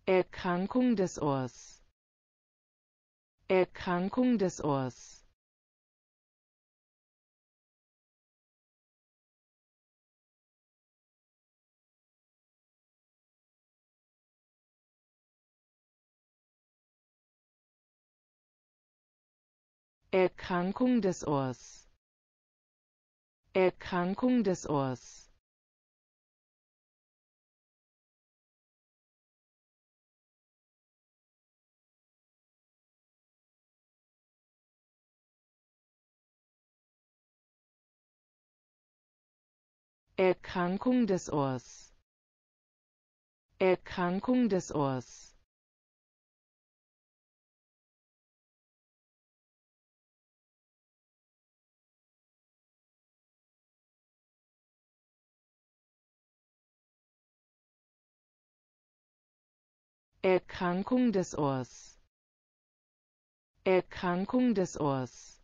Erkrankung des Ohrs. Erkrankung des Ohrs. Erkrankung des Ohrs. Erkrankung des Ohrs. Erkrankung des Ohrs. Erkrankung des Ohrs. Erkrankung des Ohrs. Erkrankung des Ohrs.